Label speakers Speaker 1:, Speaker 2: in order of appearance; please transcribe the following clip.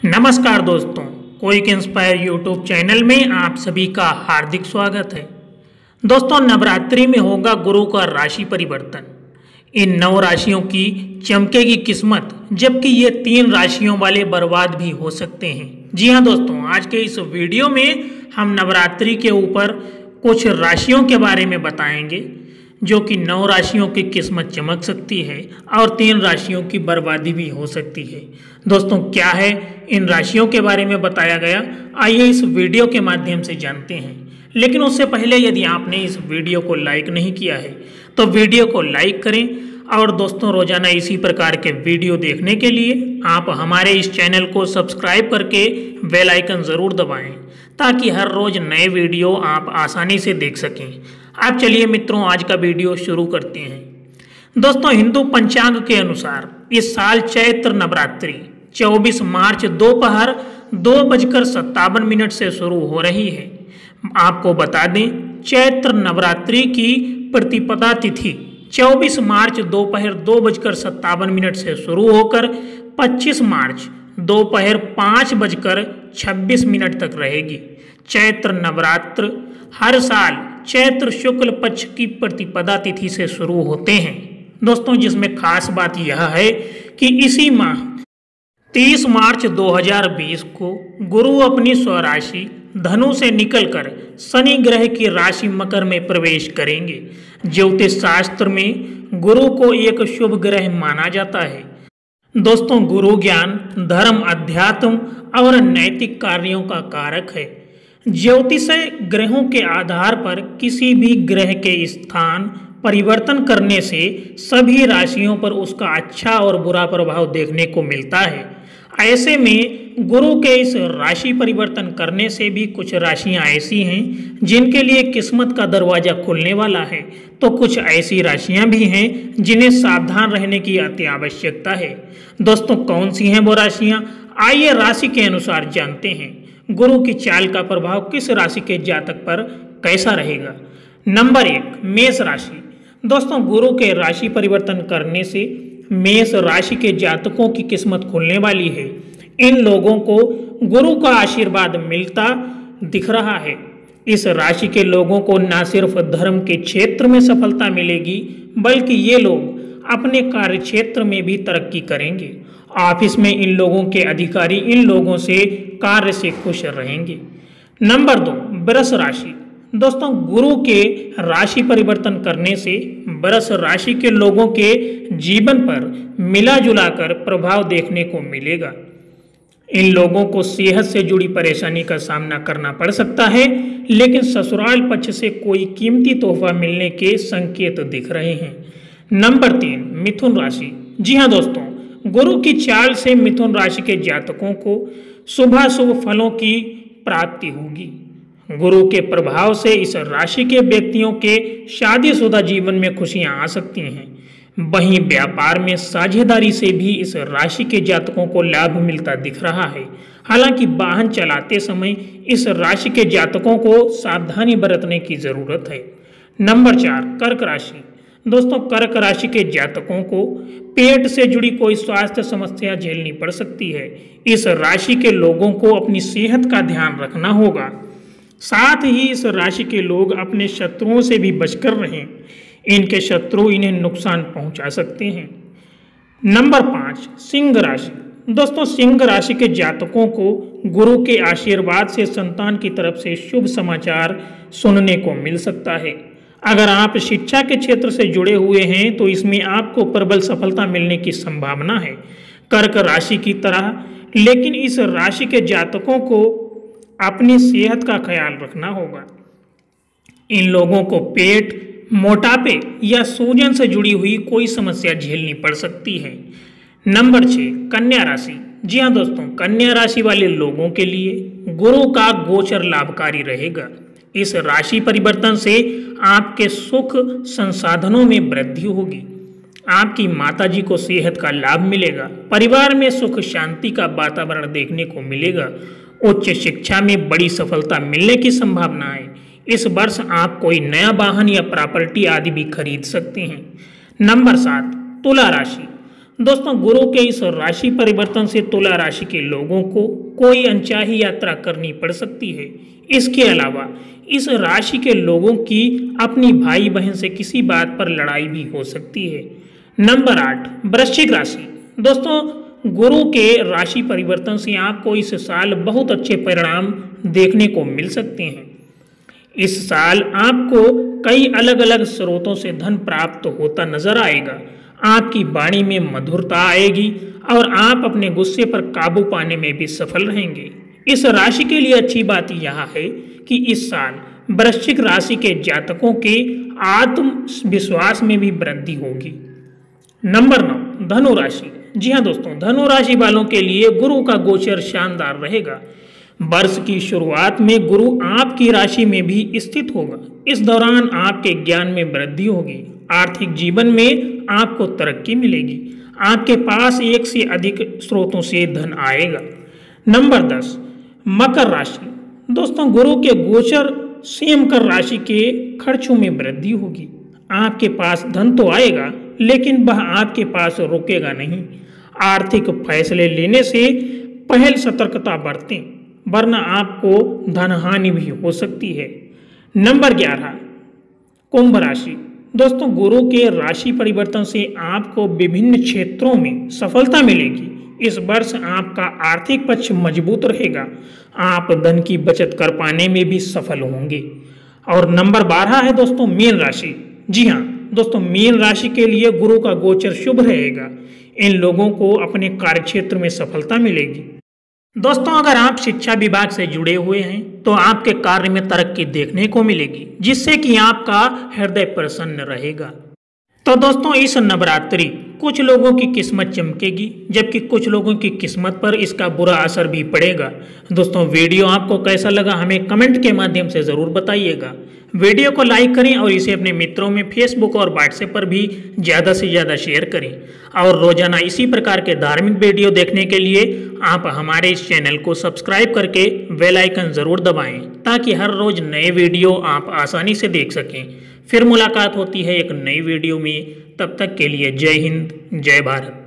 Speaker 1: नमस्कार दोस्तों, quick inspire YouTube channel में आप सभी का हार्दिक स्वागत है। दोस्तों, नवरात्रि में होगा गुरु का राशि परिवर्तन। इन 9 राशियों की चमकेगी किस्मत, जबकि ये 3 राशियों वाले बर्बाद भी हो सकते हैं। जी हाँ दोस्तों, आज के इस वीडियो में हम नवरात्रि के ऊपर कुछ राशियों के बारे में बताएंगे, जो कि 9 राशियों की किस्मत चमक सकती है और 3 राशियों की बर्बादी भी हो सकती है। दोस्तों, क्या है इन राशियों के बारे में बताया गया, आइए इस वीडियो के माध्यम से जानते हैं। लेकिन उससे पहले यदि आपने इस वीडियो को लाइक नहीं किया है तो वीडियो को लाइक करें। और दोस्तों, रोजाना इसी प्रकार के वीडियो देखने के लिए आप हमारे इस चैनल को सब्सक्राइब करके बेल आइकन ज़रूर दबाएं, ताकि हर रोज नए वीडियो आप आसानी से देख सकें। आप चलिए मित्रों, आज का वीडियो शुरू करते हैं। दोस्तों, हिंदू पंचांग के अनुसार इस साल चैत्र नवरात्रि 24 मार्च दोपहर 2:57 से शुरू हो रही है। आपको बता दें, चैत्र नवरात्रि की प्रतिपदा तिथि 24 मार्च दोपहर 2:57 से शुरू होकर 25 मार्च दोपहर 5:26 तक रहेगी। चैत्र नवरात्र हर साल चैत्र शुक्ल पक्ष की प्रतिपदा तिथि से शुरू होते हैं दोस्तों, जिसमें खास बात यह है कि इसी माह 30 मार्च 2020 को गुरु अपनी स्वराशि धनु से निकलकर शनि ग्रह की राशि मकर में प्रवेश करेंगे। ज्योतिष शास्त्र में गुरु को एक शुभ ग्रह माना जाता है। दोस्तों, गुरु ज्ञान, धर्म, अध्यात्म और नैतिक कार्यों का कारक है। ज्योतिष ग्रहों के आधार पर किसी भी ग्रह के स्थान परिवर्तन करने से सभी राशियों पर उसका अच्छा और बुरा प्रभाव देखने को मिलता है। ऐसे में गुरु के इस राशि परिवर्तन करने से भी कुछ राशियां ऐसी हैं जिनके लिए किस्मत का दरवाजा खुलने वाला है, तो कुछ ऐसी राशियां भी हैं जिन्हें सावधान रहने की अति आवश्यकता है। दोस्तों, कौन सी हैं वो राशियां, आइए राशि के अनुसार जानते हैं। गुरु की चाल का प्रभाव किस राशि के जातक पर कैसा रहेगा। नंबर 1, मेष राशि। दोस्तों, गुरु के राशि परिवर्तन करने से मेष राशि के जातकों की किस्मत खुलने वाली है। इन लोगों को गुरु का आशीर्वाद मिलता दिख रहा है। इस राशि के लोगों को न सिर्फ धर्म के क्षेत्र में सफलता मिलेगी, बल्कि ये लोग अपने कार्य क्षेत्र में भी तरक्की करेंगे। ऑफिस में इन लोगों के अधिकारी इन लोगों से कार्य से खुश रहेंगे। नंबर 2, वृष राशि। दोस्तों, गुरु के राशि परिवर्तन करने से वृष राशि के लोगों के जीवन पर मिला जुला कर प्रभाव देखने को मिलेगा। इन लोगों को सेहत से जुड़ी परेशानी का सामना करना पड़ सकता है, लेकिन ससुराल पक्ष से कोई कीमती तोहफा मिलने के संकेत दिख रहे हैं। नंबर 3, मिथुन राशि। जी हाँ दोस्तों, गुरु की चाल से मिथुन राशि के जातकों को शुभाशुभ फलों की प्राप्ति होगी। गुरु के प्रभाव से इस राशि के व्यक्तियों के शादीशुदा जीवन में खुशियां आ सकती हैं। वहीं व्यापार में साझेदारी से भी इस राशि के जातकों को लाभ मिलता दिख रहा है। हालांकि वाहन चलाते समय इस राशि के जातकों को सावधानी बरतने की जरूरत है। नंबर 4, कर्क राशि। दोस्तों, कर्क राशि के जातकों को पेट से जुड़ी कोई स्वास्थ्य समस्या झेलनी पड़ सकती है। इस राशि के लोगों को अपनी सेहत का ध्यान रखना होगा। साथ ही इस राशि के लोग अपने शत्रुओं से भी बचकर रहें। इनके शत्रु इन्हें नुकसान पहुंचा सकते हैं। नंबर 5, सिंह राशि। दोस्तों, सिंह राशि के जातकों को गुरु के आशीर्वाद से संतान की तरफ से शुभ समाचार सुनने को मिल सकता है। अगर आप शिक्षा के क्षेत्र से जुड़े हुए हैं तो इसमें आपको प्रबल सफलता मिलने की संभावना है। कर्क राशि की तरह लेकिन इस राशि के जातकों को अपनी सेहत का ख्याल रखना होगा। इन लोगों को पेट, मोटापे या सूजन से जुड़ी हुई कोई समस्या झेलनी पड़ सकती है। नंबर 6, कन्या राशि। जी हाँ दोस्तों, कन्या राशि वाले लोगों के लिए गुरु का गोचर लाभकारी रहेगा। इस राशि परिवर्तन से आपके सुख संसाधनों में वृद्धि होगी। आपकी माताजी को सेहत का लाभ मिलेगा। परिवार में सुख शांति का वातावरण देखने को मिलेगा। उच्च शिक्षा में बड़ी सफलता मिलने की संभावना है। इस वर्ष आप कोई नया वाहन या प्रॉपर्टी आदि भी खरीद सकते हैं। नंबर 7, तुला राशि। दोस्तों गुरु के इस राशि परिवर्तन से तुला राशि के लोगों को कोई अनचाही यात्रा करनी पड़ सकती है। इसके अलावा इस राशि के लोगों की अपनी भाई बहन से किसी बात पर लड़ाई भी हो सकती है। नंबर 8, वृश्चिक राशि। दोस्तों गुरु के राशि परिवर्तन से आपको इस साल बहुत अच्छे परिणाम देखने को मिल सकते हैं। इस साल आपको कई अलग अलग स्रोतों से धन प्राप्त होता नजर आएगा। आपकी वाणी में मधुरता आएगी और आप अपने गुस्से पर काबू पाने में भी सफल रहेंगे। इस राशि के लिए अच्छी बात यह है कि इस साल वृश्चिक राशि के जातकों के आत्मविश्वास में भी वृद्धि होगी। नंबर 9, धनु राशि। जी हाँ दोस्तों, धनु राशि वालों के लिए गुरु का गोचर शानदार रहेगा। वर्ष की शुरुआत में गुरु आपकी राशि में भी स्थित होगा। इस दौरान आपके ज्ञान में वृद्धि होगी। आर्थिक जीवन में आपको तरक्की मिलेगी। आपके पास एक से अधिक स्रोतों से धन आएगा। नंबर 10, मकर राशि। दोस्तों गुरु के गोचर से मकर राशि के खर्चों में वृद्धि होगी। आपके पास धन तो आएगा लेकिन वह आपके पास रुकेगा नहीं। आर्थिक फैसले लेने से पहले सतर्कता बरतें, वरना आपको धन हानि भी हो सकती है। नंबर 11, कुंभ राशि। दोस्तों गुरु के राशि परिवर्तन से आपको विभिन्न क्षेत्रों में सफलता मिलेगी। इस वर्ष आपका आर्थिक पक्ष मजबूत रहेगा। आप धन की बचत कर पाने में भी सफल होंगे। और नंबर 12 है दोस्तों मीन राशि। जी हाँ दोस्तों, मीन राशि के लिए गुरु का गोचर शुभ रहेगा। इन लोगों को अपने कार्यक्षेत्र में सफलता मिलेगी। दोस्तों अगर आप शिक्षा विभाग से जुड़े हुए हैं तो आपके कार्य में तरक्की देखने को मिलेगी, जिससे कि आपका हृदय प्रसन्न रहेगा। तो दोस्तों इस नवरात्रि कुछ लोगों की किस्मत चमकेगी, जबकि कुछ लोगों की किस्मत पर इसका बुरा असर भी पड़ेगा। दोस्तों वीडियो आपको कैसा लगा हमें कमेंट के माध्यम से ज़रूर बताइएगा। वीडियो को लाइक करें और इसे अपने मित्रों में फेसबुक और व्हाट्सएप पर भी ज़्यादा से ज़्यादा शेयर करें। और रोजाना इसी प्रकार के धार्मिक वीडियो देखने के लिए आप हमारे इस चैनल को सब्सक्राइब करके बेल आइकन ज़रूर दबाएं, ताकि हर रोज़ नए वीडियो आप आसानी से देख सकें। फिर मुलाकात होती है एक नई वीडियो में। तब तक के लिए जय हिंद, जय भारत।